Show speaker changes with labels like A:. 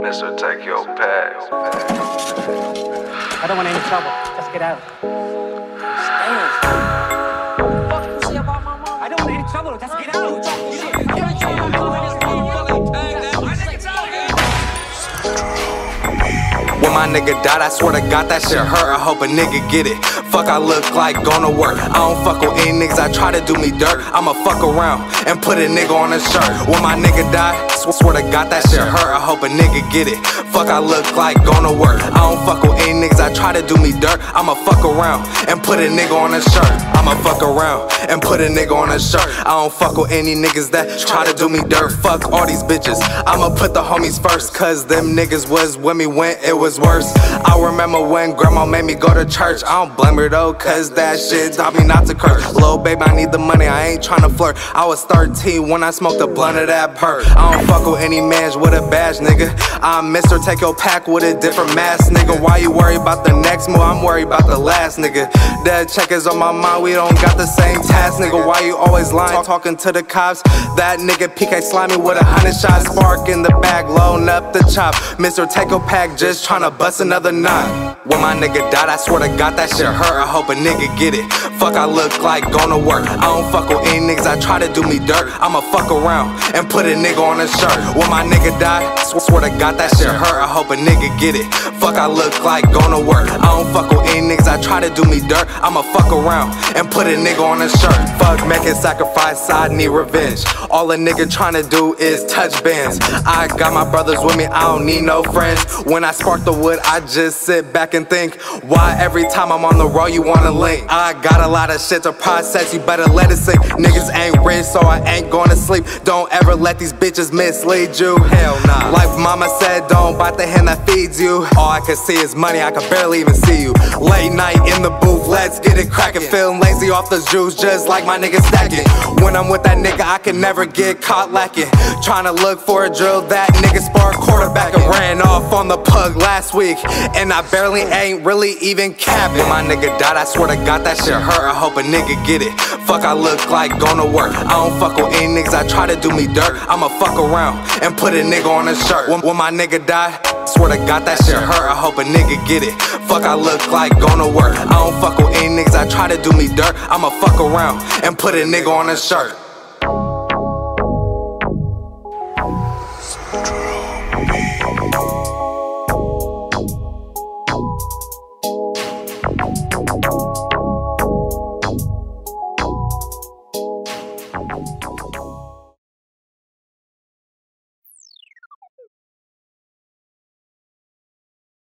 A: Mister, take your pad.
B: I don't want any trouble. Just get out. I don't want any trouble. Just get out.
C: When my nigga died, I swear to God that shit hurt. I hope a nigga get it. Fuck, I look like gonna work. I don't fuck with any niggas that try to do me dirt. I'ma fuck around and put a nigga on a shirt. When my nigga died, swear to God that shit hurt. I hope a nigga get it. Fuck, I look like gonna work. I don't fuck with any niggas that try to do me dirt. I'ma fuck around and put a nigga on a shirt. I'ma fuck around and put a nigga on a shirt. I don't fuck with any niggas that try to do me dirt. Fuck all these bitches. I'ma put the homies first, cause them niggas was with me when it was worse. I remember when grandma made me go to church. I don't blame her though, cause that shit taught me not to curse. Little baby, I need the money, I ain't tryna flirt. I was 13 when I smoked a blunt of that perk. I don't fuck with any mans with a badge, nigga. I'm Mr. Take Your Pack with a different mask, nigga. Why you worry about the next move? I'm worried about the last, nigga. That check is on my mind, we don't got the same task, nigga. Why you always lying, talking to the cops? That nigga PK slimy with 100 shots. Spark in the bag, loading up the chop. Mr. Take Your Pack just tryna bust another knot. When my nigga died, I swear to God that shit hurt. I hope a nigga get it. Fuck, I look like gonna work. I don't fuck with any niggas that try to do me dirt. I'ma fuck around and put a nigga on a shirt. When my nigga died, swear to God that shit hurt. I hope a nigga get it. Fuck, I look like gonna work. I don't fuck with any niggas that try to do me dirt. I'ma fuck around and put a nigga on a shirt. Fuck making sacrifice, I need revenge. All a nigga tryna do is touch bands. I got my brothers with me, I don't need no friends. When I spark the wood, I just sit back and think, why every time I'm on the road you wanna link? I got a lot of shit to process, you better let it sink. Niggas ain't rich, so I ain't gonna sleep. Don't ever let these bitches mislead you. Hell nah. Like mama said, don't bite the hand that feeds you. All I can see is money, I can barely even see you. Late night in the booth, let's get it crackin'. Feeling lazy off the juice, just like my nigga stacking. When I'm with that nigga, I can never get caught lacking. Tryna look for a drill, that nigga spark quarterback and ran off on the pug last week. And I barely ain't really even capping. When my nigga died, I swear to God that shit hurt. I hope a nigga get it. Fuck, I look like gonna work. I don't fuck with any niggas that try to do me dirt. I'ma fuck around and put a nigga on a shirt. When my nigga died, swear to God that shit hurt. I hope a nigga get it. Fuck, I look like gonna work. I don't fuck with any niggas that try to do me dirt. I'ma fuck around and put a nigga on a shirt.